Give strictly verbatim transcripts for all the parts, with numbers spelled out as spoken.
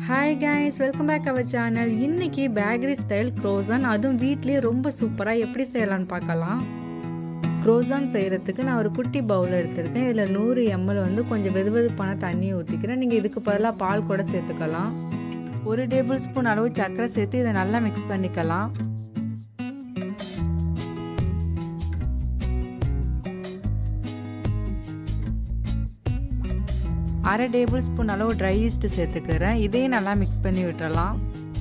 Hi guys, welcome back to our channel. இன்னைக்கு bakery style croissant அதுவும் வீட்லயே ரொம்ப சூப்பரா எப்படி செய்யலாம்னு பார்க்கலாம். croissant செய்யறதுக்கு நான் ஒரு குட்டி பவுல் எடுத்துர்க்கேன். இதுல நூறு எம்எல் வந்து கொஞ்சம் வெதுவெதுப்பான தண்ணி ஊத்திக்கிறேன். நீங்க இதுக்கு பதிலா பால் கூட சேர்த்துக்கலாம். ஒரு டேபிள்ஸ்பூன் அளவு சர்க்கரை சேர்த்து இதை நல்லா mix பண்ணிக்கலாம். அரை டேபிள் ஸ்பூன் அளவு ட்ரை ஈஸ்ட் சேர்த்துக்கிறேன். இதையும் நல்லா மிக்ஸ் பண்ணி விட்டுறலாம்.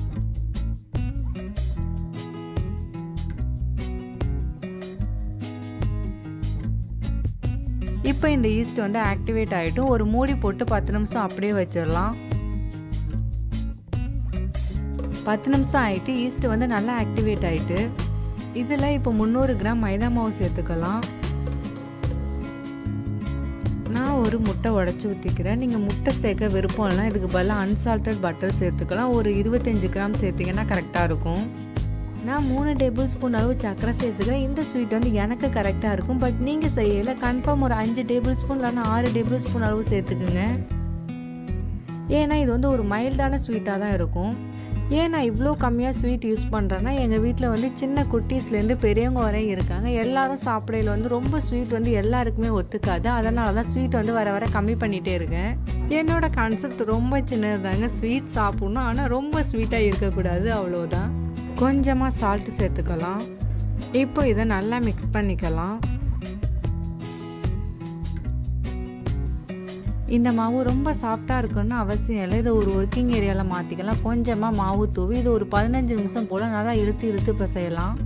இப்போ இந்த ஈஸ்ட் வந்து ஆக்டிவேட் ஆகிட்டும். ஒரு மூடி போட்டு பத்து நிமிஷம் அப்படியே வச்சிடலாம். பத்து நிமிஷம் ஆகிட்டு ஈஸ்ட் வந்து நல்லா ஆக்டிவேட் ஆகிட்டு இதில் இப்போ முந்நூறு கிராம் மைதா மாவு சேர்த்துக்கலாம். நான் ஒரு முட்டை உடைச்சி ஊற்றிக்கிறேன். நீங்கள் முட்டை சேர்க்க விருப்பம் இல்லைனா இதுக்கு பதிலாக அன்சால்டட் பட்டர் சேர்த்துக்கலாம். ஒரு இருபத்தஞ்சி கிராம் சேர்த்திங்கன்னா கரெக்டாக இருக்கும். நான் மூணு டேபிள் ஸ்பூன் அளவு சர்க்கரை சேர்த்துக்கிறேன். இந்த ஸ்வீட் வந்து எனக்கு கரெக்டாக இருக்கும். பட் நீங்கள் செய்யலை கன்ஃபார்ம் ஒரு அஞ்சு டேபிள் ஸ்பூன் இல்லைனா ஆறு டேபிள் ஸ்பூன் அளவு சேர்த்துக்குங்க. ஏன்னா இது வந்து ஒரு மைல்டான ஸ்வீட்டாக தான் இருக்கும். ஏன் நான் இவ்வளோ கம்மியாக ஸ்வீட் யூஸ் பண்ணுறேன்னா எங்கள் வீட்டில் வந்து சின்ன குட்டீஸ்லேருந்து பெரியவங்க வரையும் இருக்காங்க. எல்லோரும் சாப்பிடையில் வந்து ரொம்ப ஸ்வீட் வந்து எல்லாருக்குமே ஒத்துக்காது. அதனால தான் ஸ்வீட் வந்து வர வர கம்மி பண்ணிகிட்டே இருக்கேன். என்னோடய கான்செப்ட் ரொம்ப சின்னது தாங்க. ஸ்வீட் சாப்பிட்ணும் ஆனால் ரொம்ப ஸ்வீட்டாக இருக்கக்கூடாது, அவ்வளோதான். கொஞ்சமாக சால்ட்டு சேர்த்துக்கலாம். இப்போ இதை நல்லா மிக்ஸ் பண்ணிக்கலாம். இந்த மாவு ரொம்ப சாஃப்டாக இருக்குன்னு அவசியம் இல்லை. இதை ஒரு ஒர்க்கிங் ஏரியாவில் மாற்றிக்கலாம். கொஞ்சமாக மாவு தூவி இது ஒரு பதினஞ்சு நிமிஷம் போல் நல்லா இழுத்து இழுத்து பிசையலாம்.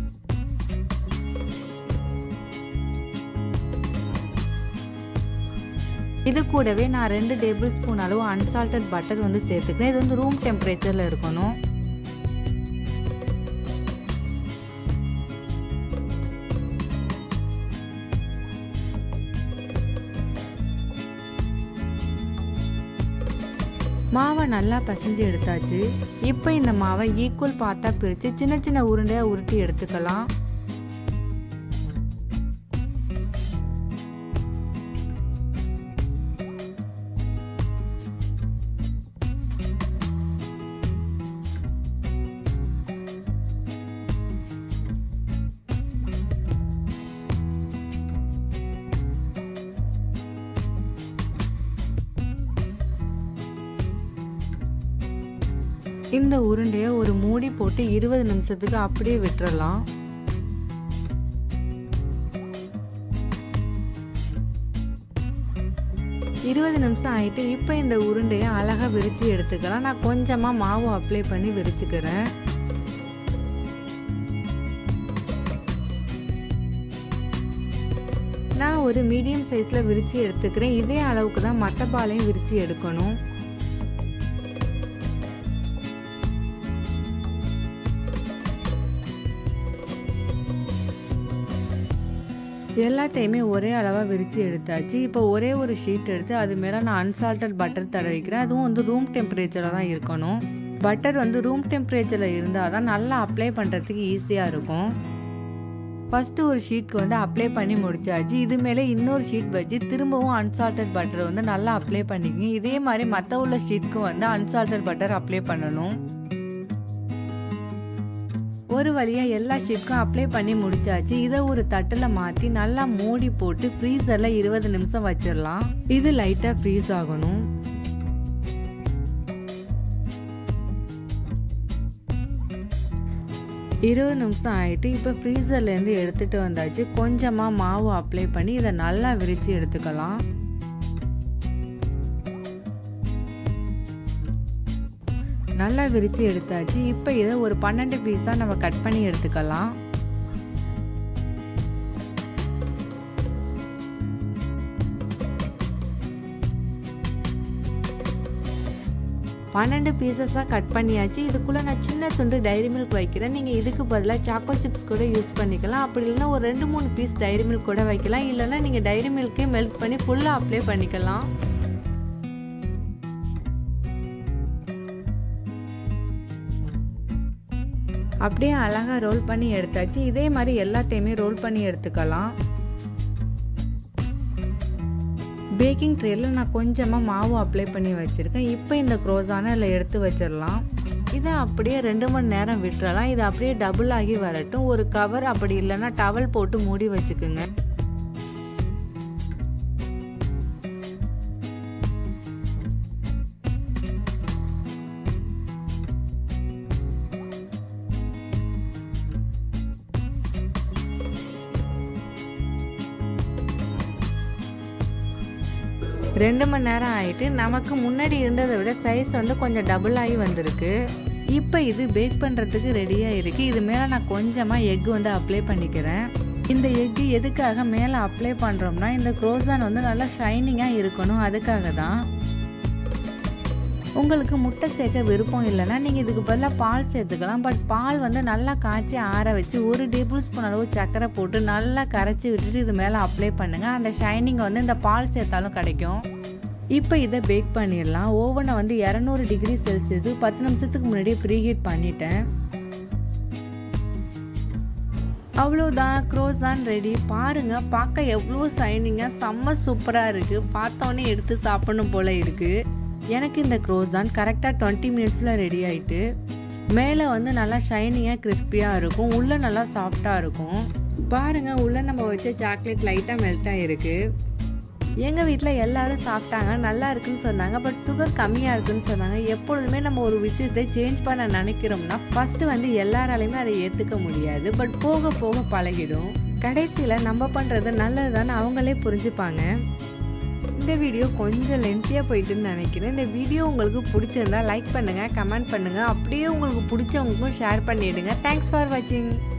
இது கூடவே நான் ரெண்டு டேபிள் ஸ்பூன் அளவு அன்சால்டட் பட்டர் வந்து சேர்த்துக்கிறேன். இது வந்து ரூம் டெம்பரேச்சரில் இருக்கணும். மாவை நல்லா பசைஞ்சு எடுத்தாச்சு. இப்போ இந்த மாவை ஈக்குவல் பார்ட்டாக பிரித்து சின்ன சின்ன உருண்டையாக உருட்டி எடுத்துக்கலாம். இந்த உருண்டையை ஒரு மூடி போட்டு இருபது நிமிஷத்துக்கு அப்படியே விட்டுறலாம். இருபது நிமிஷம் ஆயிட்டு இப்போ இந்த உருண்டையை அழகாக விரிச்சு எடுத்துக்கலாம். நான் கொஞ்சமாக மாவு அப்ளை பண்ணி விரிச்சுக்கிறேன். நான் ஒரு மீடியம் சைஸில் விரிச்சு எடுத்துக்கிறேன். இதே அளவுக்கு தான் மற்ற பாலையும் விரிச்சு எடுக்கணும். எல்லாத்தையுமே ஒரே அளவாக விரித்து எடுத்தாச்சு. இப்போ ஒரே ஒரு ஷீட் எடுத்து அது மேலே நான் அன்சால்டட் பட்டர் தடவிக்கிறேன். அதுவும் வந்து ரூம் டெம்பரேச்சரில் தான் இருக்கணும். பட்டர் வந்து ரூம் டெம்பரேச்சரில் இருந்தால் தான் நல்லா அப்ளை பண்ணுறதுக்கு ஈஸியாக இருக்கும். ஃபஸ்ட்டு ஒரு ஷீட்க்கு வந்து அப்ளை பண்ணி முடிச்சாச்சு. இது மேலே இன்னொரு ஷீட் வச்சு திரும்பவும் அன்சால்டட் பட்டர் வந்து நல்லா அப்ளை பண்ணிக்கங்க. இதே மாதிரி மற்ற உள்ள ஷீட்க்கு வந்து அன்சால்டட் பட்டர் அப்ளை பண்ணணும். ஒரு வழியாக எல்லா ஷீட்க்கும் அப்ளை பண்ணி முடிச்சாச்சு. இதை ஒரு தட்டில் மாற்றி நல்லா மூடி போட்டு ஃப்ரீசரில் இருபது நிமிஷம் வச்சிடலாம். இது லைட்டாக ஃப்ரீஸ் ஆகணும். இருபது நிமிஷம் ஆகிட்டு இப்போ ஃப்ரீசர்லேருந்து எடுத்துகிட்டு வந்தாச்சு. கொஞ்சமாக மாவு அப்ளை பண்ணி இதை நல்லா விரித்து எடுத்துக்கலாம். நல்லா விரித்து எடுத்தாச்சு. இப்போ இதை ஒரு பன்னெண்டு பீஸாக நம்ம கட் பண்ணி எடுத்துக்கலாம். பன்னெண்டு பீசஸாக கட் பண்ணியாச்சு. இதுக்குள்ளே நான் சின்ன துண்டு டைரி மில்க் வைக்கிறேன். நீங்கள் இதுக்கு பதிலாக சாக்கோ சிப்ஸ் கூட யூஸ் பண்ணிக்கலாம். அப்படி இல்லைன்னா ஒரு ரெண்டு மூணு பீஸ் டைரி மில்க் கூட வைக்கலாம். இல்லைன்னா நீங்கள் டைரி மில்க்கே மெல்ட் பண்ணி ஃபுல்லாக அப்ளை பண்ணிக்கலாம். அப்படியே அழகாக ரோல் பண்ணி எடுத்தாச்சு. இதே மாதிரி எல்லாத்தையுமே ரோல் பண்ணி எடுத்துக்கலாம். பேக்கிங் ட்ரேயில் நான் கொஞ்சமாக மாவு அப்ளை பண்ணி வச்சுருக்கேன். இப்போ இந்த க்ரோசானை அதில் எடுத்து வச்சிடலாம். இதை அப்படியே ரெண்டு மணி நேரம் விட்டுறலாம். இது அப்படியே டபுள் ஆகி வரட்டும். ஒரு கவர் அப்படி இல்லைன்னா டவல் போட்டு மூடி வச்சுக்குங்க. ரெண்டு மணி நேரம் ஆகிட்டு நமக்கு முன்னாடி இருந்ததை விட சைஸ் வந்து கொஞ்சம் டபுள் ஆகி வந்திருக்கு. இப்போ இது பேக் பண்ணுறதுக்கு ரெடியாக இருக்குது. இது மேலே நான் கொஞ்சமாக எக் வந்து அப்ளை பண்ணிக்கிறேன். இந்த எக்கு எதுக்காக மேலே அப்ளை பண்ணுறோம்னா இந்த க்ரோசான் வந்து நல்லா ஷைனிங்காக இருக்கணும், அதுக்காக தான். உங்களுக்கு முட்டை சேர்க்க விருப்பம் இல்லைன்னா நீங்கள் இதுக்கு பதிலாக பால் சேர்த்துக்கலாம். பட் பால் வந்து நல்லா காய்ச்சி ஆற வச்சு ஒரு டேபிள் ஸ்பூன் அளவு சர்க்கரை போட்டு நல்லா கரைச்சி விட்டுட்டு இது மேலே அப்ளை பண்ணுங்கள். அந்த ஷைனிங் வந்து இந்த பால் சேர்த்தாலும் கிடைக்கும். இப்போ இதை பேக் பண்ணிடலாம். ஓவனை வந்து இரநூறு டிகிரி செல்சியஸ் பத்து நிமிஷத்துக்கு முன்னாடி ப்ரீஹீட் பண்ணிட்டேன். அவ்வளோதான், க்ரோசான் ரெடி. பாருங்கள், பார்க்க எவ்வளோ ஷைனிங்காக செம்ம சூப்பராக இருக்குது. பார்த்தோன்னே எடுத்து சாப்பிடணும் போல் இருக்குது. எனக்கு இந்த க்ரோசான் கரெக்டாக டுவெண்ட்டி மினிட்ஸில் ரெடி ஆகிட்டு மேலே வந்து நல்லா ஷைனிங்காக கிறிஸ்பியாக இருக்கும், உள்ளே நல்லா சாஃப்டாக இருக்கும். பாருங்கள், உள்ளே நம்ம வச்ச சாக்லேட் லைட்டாக மெல்ட்டாக இருக்குது. எங்கள் வீட்டில் எல்லோரும் சாப்பிட்டாங்க, நல்லா இருக்குன்னு சொன்னாங்க. பட் சுகர் கம்மியாக இருக்குன்னு சொன்னாங்க. எப்பொழுதுமே நம்ம ஒரு விஷயத்தை சேஞ்ச் பண்ண நினைக்கிறோம்னா ஃபஸ்ட்டு வந்து எல்லாராலையுமே அதை ஏற்றுக்க முடியாது. பட் போக போக பழகிடும். கடைசியில் நம்ம பண்ணுறது நல்லது தானே அவங்களே புரிஞ்சுப்பாங்க. இந்த வீடியோ கொஞ்சம் லென்த்தியாக போயிட்டுன்னு நினைக்கிறேன். இந்த வீடியோ உங்களுக்கு பிடிச்சிருந்தா லைக் பண்ணுங்கள், கமெண்ட் பண்ணுங்கள். அப்படியே உங்களுக்கு பிடிச்சவங்களுக்கும் ஷேர் பண்ணிவிடுங்க. தேங்க்ஸ் ஃபார் வாட்சிங்.